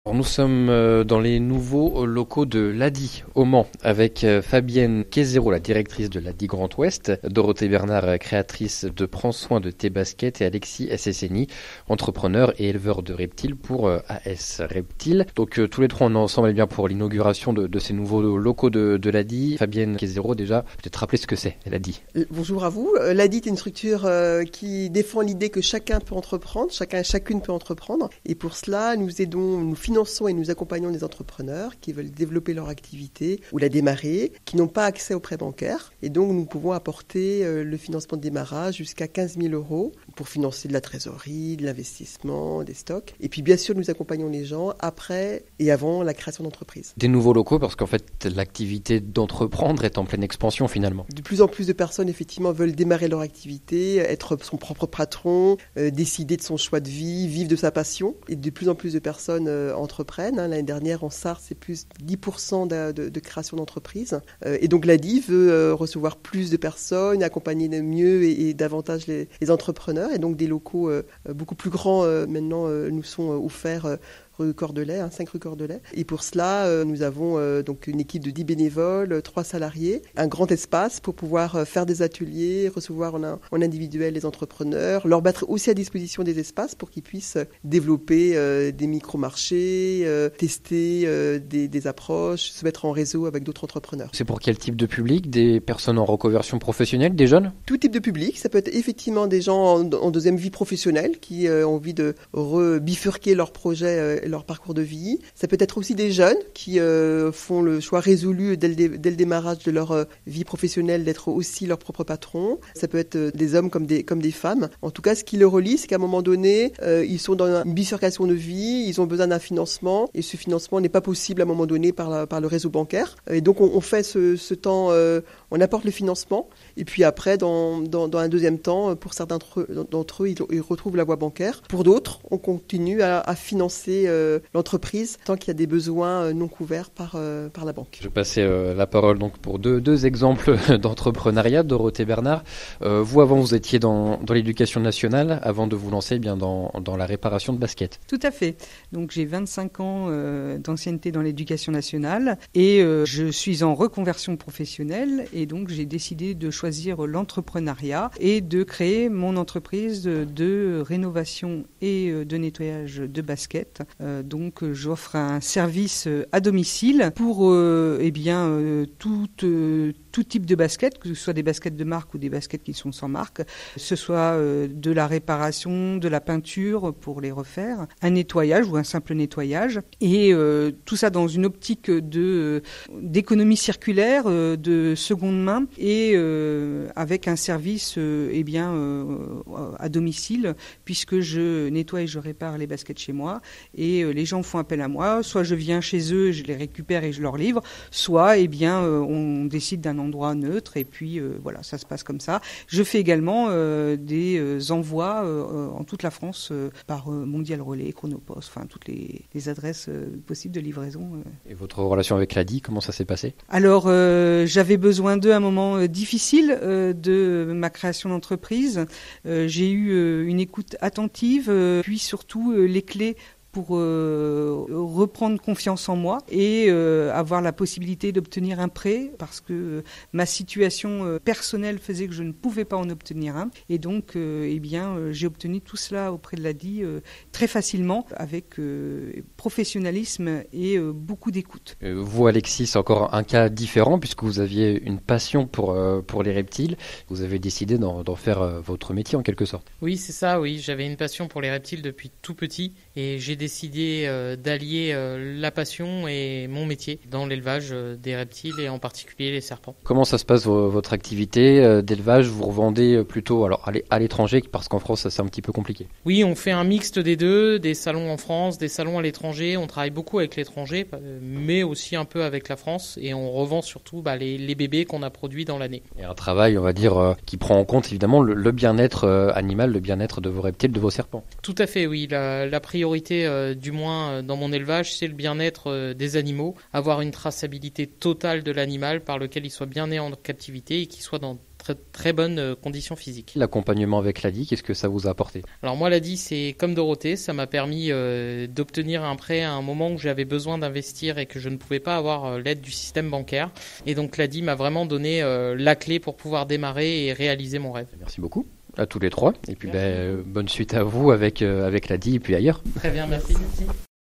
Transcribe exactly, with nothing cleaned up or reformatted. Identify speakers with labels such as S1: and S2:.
S1: Nous sommes dans les nouveaux locaux de l'A D I au Mans avec Fabienne Quezero, la directrice de l'A D I Grand Ouest, Dorothée Bernard, créatrice de Prends soin de tes baskets, et Alexis S S N I, entrepreneur et éleveur de reptiles pour A S Reptiles. Donc tous les trois on est ensemble eh bien, pour l'inauguration de, de ces nouveaux locaux de, de l'A D I. Fabienne Quezero, déjà, peut-être rappeler ce que c'est l'A D I.
S2: Bonjour à vous. L'A D I est une structure euh, qui défend l'idée que chacun peut entreprendre, chacun et chacune peut entreprendre. Et pour cela, nous aidons, nous finançons et nous accompagnons des entrepreneurs qui veulent développer leur activité ou la démarrer, qui n'ont pas accès aux prêts bancaires. Et donc, nous pouvons apporter euh, le financement de démarrage jusqu'à quinze mille euros pour financer de la trésorerie, de l'investissement, des stocks. Et puis, bien sûr, nous accompagnons les gens après et avant la création d'entreprise.
S1: Des nouveaux locaux, parce qu'en fait, l'activité d'entreprendre est en pleine expansion finalement.
S2: De plus en plus de personnes, effectivement, veulent démarrer leur activité, être son propre patron, euh, décider de son choix de vie, vivre de sa passion. Et de plus en plus de personnes euh, entreprennent. Hein. L'année dernière, en Sarthe, c'est plus dix pour cent de, de, de création d'entreprises. Euh, et donc, l'A D I veut euh, recevoir plus de personnes, accompagner mieux et, et davantage les, les entrepreneurs. Et donc, des locaux euh, beaucoup plus grands euh, maintenant euh, nous sont euh, offerts euh, rue Cordelet, hein, cinq rue Cordelet. Et pour cela, euh, nous avons euh, donc une équipe de dix bénévoles, trois salariés, un grand espace pour pouvoir euh, faire des ateliers, recevoir en, en individuel les entrepreneurs, leur mettre aussi à disposition des espaces pour qu'ils puissent développer euh, des micro-marchés, euh, tester euh, des, des approches, se mettre en réseau avec d'autres entrepreneurs.
S1: C'est pour quel type de public? Des personnes en reconversion professionnelle, des jeunes?
S2: Tout type de public. Ça peut être effectivement des gens en, en deuxième vie professionnelle qui euh, ont envie de rebifurquer leur projet euh, leur parcours de vie. Ça peut être aussi des jeunes qui euh, font le choix résolu dès le, dé- dès le démarrage de leur euh, vie professionnelle d'être aussi leur propre patron. Ça peut être euh, des hommes comme des, comme des femmes. En tout cas, ce qui le relie, c'est qu'à un moment donné, euh, ils sont dans une bifurcation de vie, ils ont besoin d'un financement et ce financement n'est pas possible à un moment donné par, la, par le réseau bancaire. Et donc, on, on fait ce, ce temps, euh, on apporte le financement et puis après, dans, dans, dans un deuxième temps, pour certains d'entre eux, d'entre eux ils, ils retrouvent la voie bancaire. Pour d'autres, on continue à, à financer euh, l'entreprise tant qu'il y a des besoins non couverts par, euh, par la banque.
S1: Je vais passer euh, la parole donc pour deux, deux exemples d'entrepreneuriat. Dorothée Bernard, euh, vous avant vous étiez dans, dans l'éducation nationale avant de vous lancer eh bien dans, dans la réparation de baskets.
S3: Tout à fait. Donc j'ai vingt-cinq ans euh, d'ancienneté dans l'éducation nationale et euh, je suis en reconversion professionnelle et donc j'ai décidé de choisir l'entrepreneuriat et de créer mon entreprise de, de rénovation et de nettoyage de baskets. Euh, donc j'offre un service à domicile pour euh, eh bien euh, tout, euh, tout type de baskets, que ce soit des baskets de marque ou des baskets qui sont sans marque, que ce soit euh, de la réparation, de la peinture pour les refaire, un nettoyage ou un simple nettoyage, et euh, tout ça dans une optique de d'économie circulaire, euh, de seconde main, et euh, avec un service euh, eh bien euh, à domicile, puisque je nettoie et je répare les baskets chez moi. Et euh, les gens font appel à moi, soit je viens chez eux, je les récupère et je leur livre, soit eh bien, euh, on décide d'un endroit neutre et puis euh, voilà, ça se passe comme ça. Je fais également euh, des euh, envois euh, en toute la France euh, par euh, Mondial Relais, Chronopost, enfin toutes les, les adresses euh, possibles de livraison. Euh.
S1: Et votre relation avec l'A D I, comment ça s'est passé?
S3: Alors, euh, j'avais besoin d'eux à un moment euh, difficile euh, de ma création d'entreprise. Euh, j'ai eu euh, une écoute attentive, euh, puis surtout euh, les clés pour euh, reprendre confiance en moi et euh, avoir la possibilité d'obtenir un prêt parce que euh, ma situation euh, personnelle faisait que je ne pouvais pas en obtenir un. Et donc, euh, eh bien, euh, j'ai obtenu tout cela auprès de l'A D I euh, très facilement avec euh, professionnalisme et euh, beaucoup d'écoute.
S1: Euh, vous, Alexis, c'est encore un cas différent puisque vous aviez une passion pour, euh, pour les reptiles. Vous avez décidé d'en, d'en faire euh, votre métier en quelque sorte.
S4: Oui, c'est ça, oui. J'avais une passion pour les reptiles depuis tout petit et j'ai décidé euh, d'allier euh, la passion et mon métier dans l'élevage euh, des reptiles et en particulier les serpents.
S1: Comment ça se passe v- votre activité euh, d'élevage? Vous revendez plutôt alors, à, l'é- à l'étranger parce qu'en France ça, c'est un petit peu compliqué.
S4: Oui, on fait un mixte des deux, des salons en France, des salons à l'étranger. On travaille beaucoup avec l'étranger, mais aussi un peu avec la France et on revend surtout bah, les, les bébés qu'on a produits dans l'année.
S1: Et un travail, on va dire, euh, qui prend en compte évidemment le, le bien-être euh, animal, le bien-être de vos reptiles, de vos serpents.
S4: Tout à fait, oui. La, la priorité euh, du moins euh, dans mon élevage, c'est le bien-être euh, des animaux, avoir une traçabilité totale de l'animal par lequel il soit bien né en captivité et qu'il soit dans très, très bonnes conditions physiques.
S1: L'accompagnement avec l'A D I, qu'est-ce que ça vous a apporté?
S4: Alors moi, l'A D I, c'est comme Dorothée, ça m'a permis euh, d'obtenir un prêt à un moment où j'avais besoin d'investir et que je ne pouvais pas avoir euh, l'aide du système bancaire. Et donc l'A D I m'a vraiment donné euh, la clé pour pouvoir démarrer et réaliser mon rêve.
S1: Merci beaucoup à tous les trois. Et puis ben, bonne suite à vous avec, euh, avec l'A D I et puis ailleurs.
S4: Très bien, merci. merci.